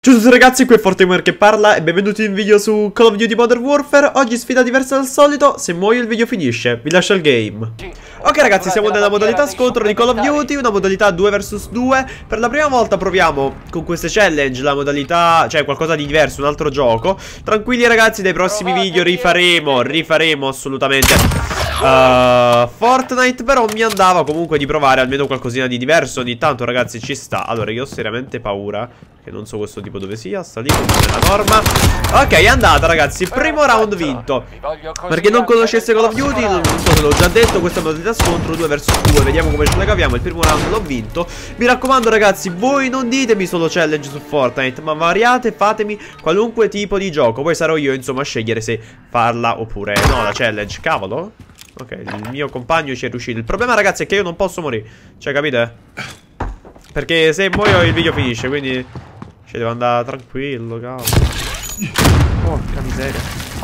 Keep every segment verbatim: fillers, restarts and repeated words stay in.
Ciao a tutti ragazzi, qui è Fortegamer che parla e benvenuti in un video su Call of Duty Modern Warfare. Oggi sfida diversa dal solito, se muoio il video finisce, vi lascio il game. Ok ragazzi, siamo nella modalità scontro di Call of Duty, una modalità due versus due. Per la prima volta proviamo con queste challenge la modalità, cioè qualcosa di diverso, un altro gioco. Tranquilli ragazzi, dai prossimi video rifaremo, rifaremo assolutamente uh, Fortnite. Però mi andava comunque di provare almeno qualcosina di diverso ogni tanto ragazzi, ci sta. Allora io ho seriamente paura che non so questo tipo dove sia, sta lì come nella norma. Ok, è andata ragazzi, primo round vinto. Per chi non conoscesse Call of Duty, non so se l'ho già detto, questa è una modalità scontro due versus due. Vediamo come ce la caviamo, il primo round l'ho vinto. Mi raccomando ragazzi, voi non ditemi solo challenge su Fortnite, ma variate, fatemi qualunque tipo di gioco. Poi sarò io insomma a scegliere se farla oppure no, la challenge. Cavolo. Ok, il mio compagno ci è riuscito. Il problema ragazzi è che io non posso morire, cioè capite? Perché se muoio il video finisce, quindi cioè devo andare tranquillo, cavolo. Porca miseria.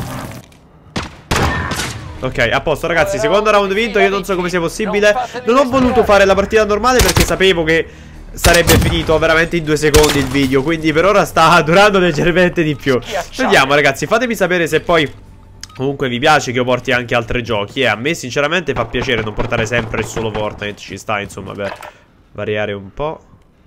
Ok, a posto ragazzi, secondo round vinto. Io non so come sia possibile. Non ho voluto fare la partita normale perché sapevo che sarebbe finito veramente in due secondi il video, quindi per ora sta durando leggermente di più. Vediamo ragazzi, fatemi sapere se poi comunque vi piace che io porti anche altri giochi. E a me sinceramente fa piacere non portare sempre solo Fortnite. Ci sta insomma per variare un po'.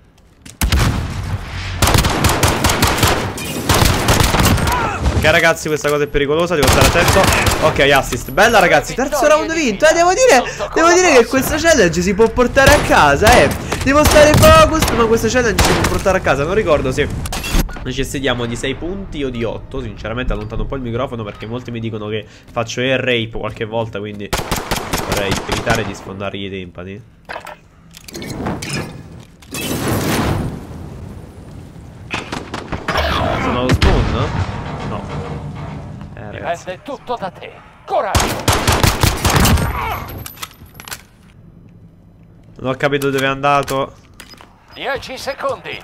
Ok ragazzi, questa cosa è pericolosa, devo stare attento. Ok, assist, bella ragazzi, terzo round vinto. Eh, devo dire, devo dire che questa challenge si può portare a casa, eh. Devo stare focus, ma questa challenge si può portare a casa. Non ricordo se necessitiamo di sei punti o di otto. Sinceramente allontano un po' il microfono perché molti mi dicono che faccio air rape qualche volta, quindi vorrei evitare di sfondargli i timpani. Sono allo spawn, no? No. Eh, ragazzi. Dipende tutto da te. Coraggio. Non ho capito dove è andato. Dieci secondi.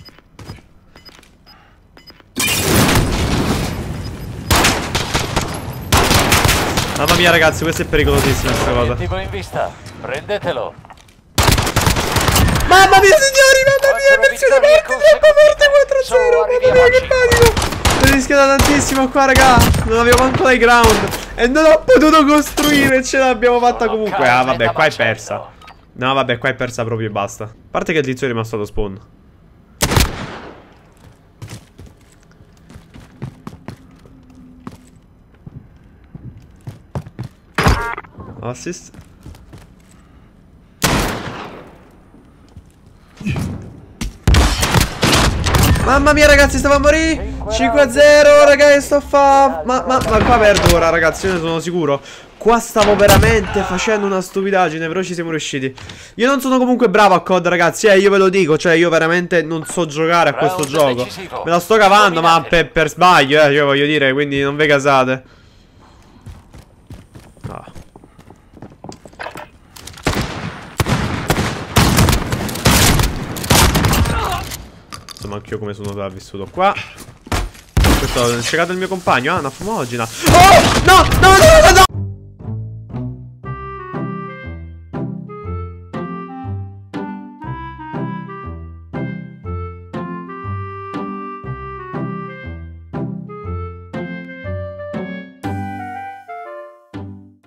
Mamma mia ragazzi, questa è pericolosissima questa cosa. Obiettivo in vista. Prendetelo. Mamma mia signori, mamma mia, versione morte, troppo forte, quattro a zero. Mamma mia che panico. Sono rischiato tantissimo qua raga. Non avevo manco l'high ground e non ho potuto costruire. Ce l'abbiamo fatta comunque. Ah vabbè, qua è persa. No vabbè, qua è persa proprio e basta. A parte che il tizio è rimasto allo spawn. Assist. Mamma mia ragazzi, stavo a morire. Cinque a zero ragazzi, sto a fa. Ma, ma, ma qua perdo ora ragazzi, io ne sono sicuro. Qua stavo veramente facendo una stupidaggine, però ci siamo riusciti. Io non sono comunque bravo a C O D ragazzi, eh, io ve lo dico. Cioè io veramente non so giocare a questo gioco. Me la sto cavando ma per, per sbaglio, eh, io voglio dire, quindi non ve casate. Ah. Insomma anch'io come sono sopravvissuto qua. Questo ho cercato il mio compagno. Ah, una fumogena. Oh! No! No! No! No! No!